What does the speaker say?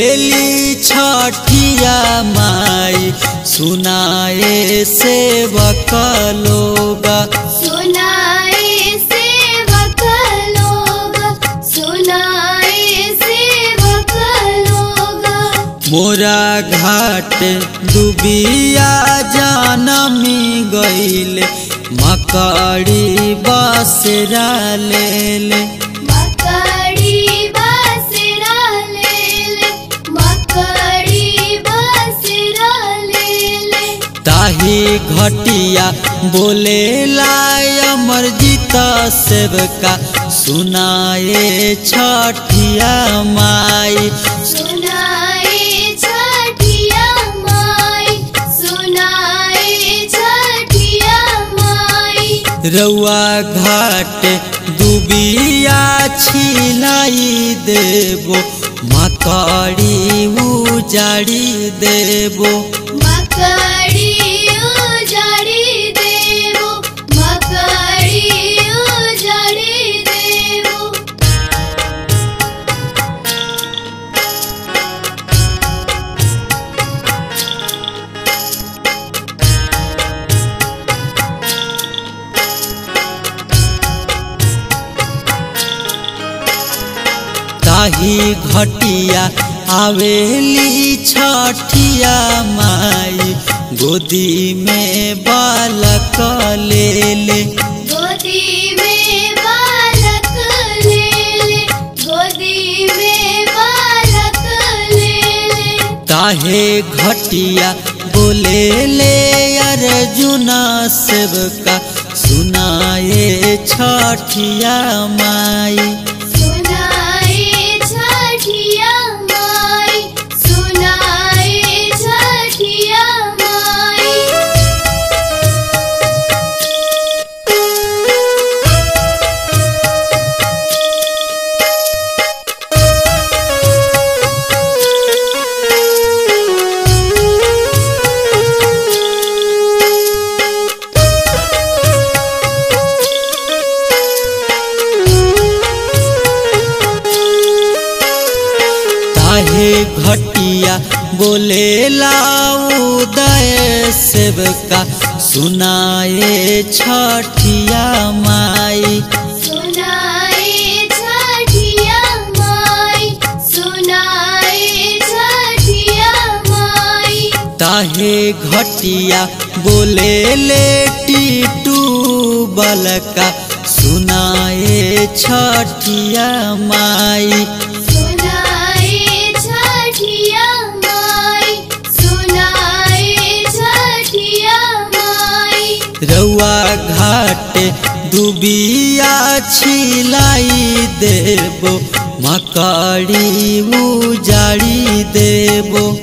बोलेली छठिया माई सुनाए सेवक लोग, सुनाए सेवक लोग, सुनाए सेवक लोग। मोरा घाट डूबिया जानमी गईले मकड़ी बसरा लेले, मकड़ी बसरा लेले, मकड़ी बसरा लेले। ताही घटिया बोलेला अमरजीत सेवका सुनाए छठिया माई, सुनाए छठिया माई, सुनाए छठिया माई। रउआ घाट डूबिया छिलाई देबो मकड़ी उजाड़ी देबो, मकड़ी उजाड़ी देबो, मकड़ी उजाड़ी देबो। ताही घटिया आवेली छठिया माई गोदी में बालक लेले, गोदी में बालक लेले, गोदी में बालक लेले। ताहे घटिया बोलेले अर्जुना सेवका सुनाए छठिया माई, सुनाए छठिया माई, सुनाए छठिया माई। ताहे घटिया बोलेला उदय सेवका सुनाए छठिया माई, सुनाए छठिया माई, सुनाए छठिया माई। ताहे घटिया बोलेले टीटू बलका सुनाए छठिया माई, सुनाए छठिया माई, सुनाए छठिया माई। रउआ घाट डूबिया छिलाई देबो मकड़ी उजाड़ी देबो,